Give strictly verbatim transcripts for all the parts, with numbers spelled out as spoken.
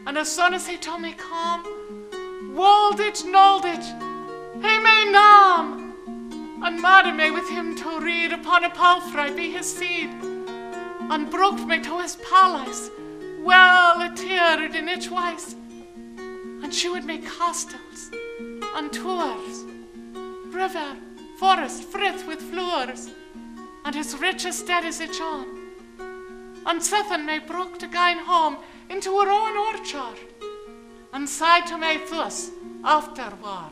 And as soon as he told me come, Wolditch, Nolditch, he may nam, and madam me with him to read upon a palfrey be his seed, and brooked me to his palace, well attired in each wise, and shewed me castles and tours, river, forest, frith with flowers, and his rich estate is each on, and sithen me brook to gain home into her own orchard, and said to me thus afterward,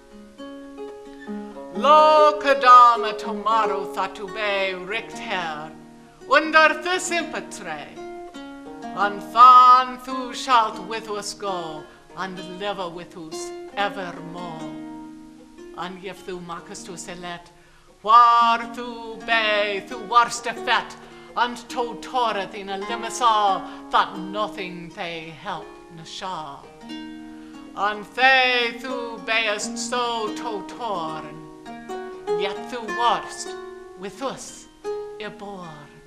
Lo kadama tomorrow thought to be richt hair, under this impetre, and than thou shalt with us go, and live with us evermore. And if thou makest us elect, where thou be thou worst effect, and to toreth in a limasaw, that nothing they help na shaw. And they thou beest so to torn, yet thou warst with us abhorred.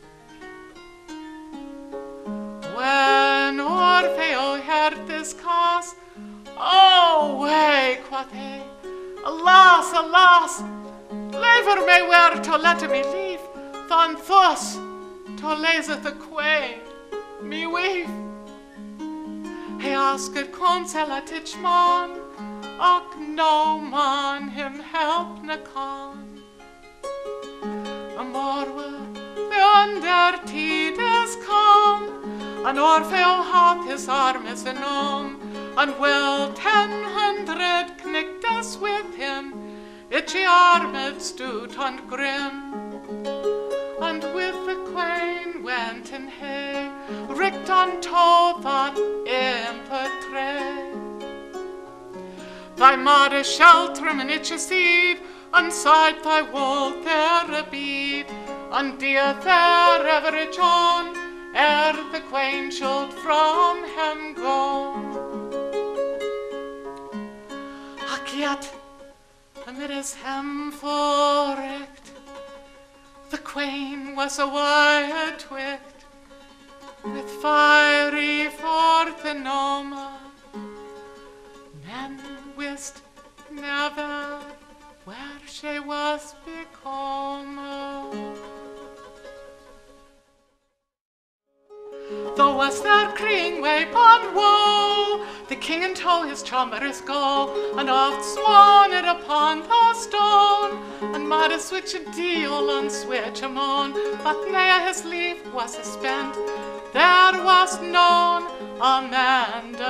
When Orfeo heard this cause, oh way, quoth he, alas, alas, lever me where to let me leave, than thus to laseth the queen me wife. He asked counsel at each man, och no man him help na can. A morwa the under tide is come, and Orfeo hath his armies anon, and well ten hundred knightes with him, each armed stood and grim. And with the queen went in hay, richt on toe that impetre. Thy mother shelter him in each seed, and side thy wall there abide, and dear there every John, ere the queen should from him go. Ach yet, amid his hem forricht, the queen was a wire twict, with fiery forth and noma. Men wist never where she was become. Though was there crying way upon woe, the king and tow his chambers go, and oft swan it upon the stone, and mad a switch a deal and switch a moan, but nay his leave was spent, there was none amend